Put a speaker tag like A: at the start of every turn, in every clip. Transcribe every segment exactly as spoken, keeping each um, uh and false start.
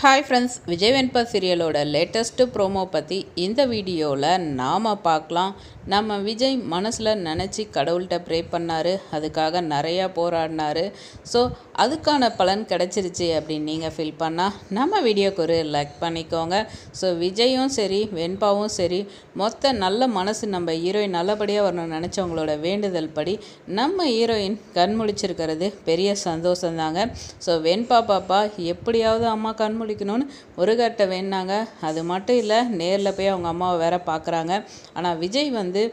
A: Hi friends, Vijay Venba சீரியலோட latest promo பற்றி இந்த வீடியோவில் நாம் பார்க்கலாம். நம்ம விஜய் மனசில் நினச்சி கடவுள்கிட்ட ப்ரே பண்ணார், அதுக்காக நிறையா போராடினார். ஸோ அதுக்கான பலன் கிடச்சிருச்சு அப்படின்னு நீங்கள் ஃபீல் பண்ணால் நம்ம வீடியோக்கு ஒரு லைக் பண்ணிக்கோங்க. ஸோ விஜயும் சரி வெண்பாவும் சரி மொத்த நல்ல மனசு நம்ம ஹீரோயின் நல்லபடியாக வரணும்னு நினச்சவங்களோட வேண்டுதல் படி நம்ம ஹீரோயின் கண் முழிச்சிருக்கிறது பெரிய சந்தோஷந்தாங்க. ஸோ வெண்பா பாப்பா எப்படியாவது அம்மா கண் முழிக்கணும்னு முருகர்கிட்ட வேணாங்க. அது மட்டும் இல்லை, நேரில் போய் அவங்க அம்மாவை வேற பார்க்குறாங்க. ஆனால் விஜய் வந்து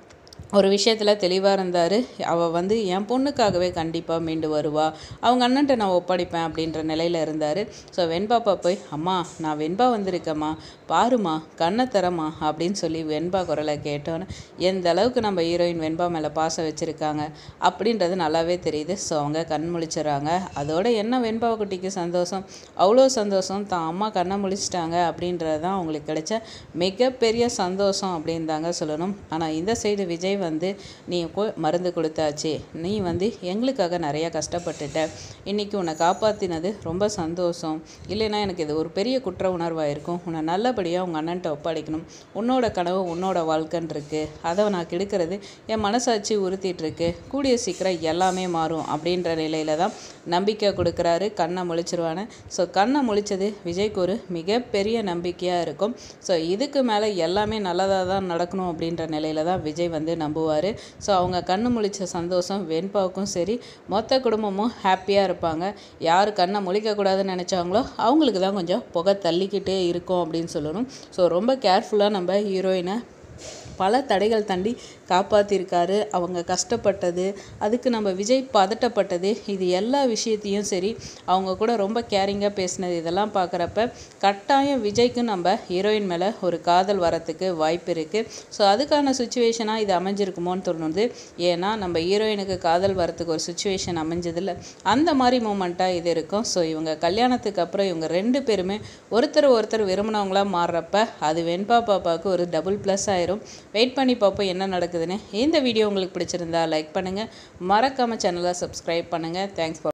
A: ஒரு விஷயத்தில் தெளிவாக இருந்தார். அவள் வந்து என் பொண்ணுக்காகவே கண்டிப்பாக மீண்டு வருவா, அவங்க அண்ணன்ட்ட நான் ஒப்படைப்பேன் அப்படின்ற நிலையில் இருந்தார். ஸோ வெண்பாப்பா போய் அம்மா நான் வெண்பா வந்திருக்கேம்மா, பாருமா கண்ணை தரமா அப்படின்னு சொல்லி வெண்பா குரலை கேட்டோன்னு எந்த அளவுக்கு நம்ம ஹீரோயின் வெண்பா மேலே பாசம் வச்சுருக்காங்க அப்படின்றது நல்லாவே தெரியுது. ஸோ அவங்க கண் முழிச்சிடறாங்க. அதோட என்ன வெண்பா குட்டிக்கு சந்தோஷம், அவ்வளோ சந்தோஷம், தான் அம்மா கண்ணை முழிச்சிட்டாங்க அப்படின்றது தான் அவங்களுக்கு கிடைச்ச மிகப்பெரிய சந்தோஷம் அப்படின்னு தாங்க சொல்லணும். ஆனால் இந்த சைடு விஜய் வந்து நீ மருந்து கொடுத்தாச்சு, நீ வந்து எங்களுக்காக நிறையா கஷ்டப்பட்டுட்ட, இன்றைக்கி உன்னை காப்பாற்றினது ரொம்ப சந்தோஷம், இல்லைன்னா எனக்கு இது ஒரு பெரிய குற்ற உணர்வாக இருக்கும், உன்னை நல்லபடியாக உங்கள் அண்ணன்ட்ட ஒப்படைக்கணும், உன்னோட கனவு உன்னோட வாழ்க்கைன்னு இருக்கு, அதை நான் கெடுக்கிறது என் மனசாட்சி உறுத்திட்டுருக்கு, கூடிய சீக்கிரம் எல்லாமே மாறும் அப்படின்ற நிலையில தான் நம்பிக்கை கொடுக்குறாரு. கண்ணை முழிச்சிருவானு. ஸோ கண்ணை முழிச்சது விஜய்க்கு ஒரு மிகப்பெரிய நம்பிக்கையாக இருக்கும். ஸோ இதுக்கு மேலே எல்லாமே நல்லதாக தான் நடக்கணும் அப்படின்ற நிலையில தான் விஜய் வந்து நம்புவார். ஸோ அவங்க கண்ணு முழிச்ச சந்தோஷம் வெண்பாவுக்கும் சரி, மொத்த குடும்பமும் ஹாப்பியாக இருப்பாங்க. யார் கண்ணை முழிக்கக்கூடாதுன்னு நினச்சாங்களோ அவங்களுக்கு தான் கொஞ்சம் புகை தள்ளிக்கிட்டே இருக்கும் அப்படின்னு சொல்லணும். ஸோ ரொம்ப கேர்ஃபுல்லாக நம்ம ஹீரோயினை பல தடைகள் தாண்டி காப்பாற்றிருக்காரு. அவங்க கஷ்டப்பட்டது, அதுக்கு நம்ம விஜய் பதட்டப்பட்டது, இது எல்லா விஷயத்தையும் சரி அவங்க கூட ரொம்ப கேரிங்காக பேசினது, இதெல்லாம் பார்க்குறப்ப கட்டாயம் விஜய்க்கு நம்ம ஹீரோயின் மேலே ஒரு காதல் வரத்துக்கு வாய்ப்பு இருக்குது. ஸோ அதுக்கான சுச்சுவேஷனாக இது அமைஞ்சிருக்குமோன்னு தோணுது. ஏன்னா நம்ம ஹீரோயினுக்கு காதல் வரத்துக்கு ஒரு சுச்சுவேஷன் அமைஞ்சதில்ல, அந்த மாதிரி மூமெண்ட்டாக இது இருக்கும். ஸோ இவங்க கல்யாணத்துக்கு அப்புறம் இவங்க ரெண்டு பேருமே ஒருத்தர் ஒருத்தர் விரும்பினவங்களாக மாறுறப்ப அது வெண்பா பாப்பாவுக்கு ஒரு டபுள் ப்ளஸ் ஆயிரும். வெயிட் பண்ணி பார்ப்போம் என்ன நடக்குதுன்னு. இந்த வீடியோ உங்களுக்கு பிடிச்சிருந்தா லைக் பண்ணுங்கள், மறக்காமல் சேனலை சப்ஸ்கிரைப் பண்ணுங்கள். Thanks for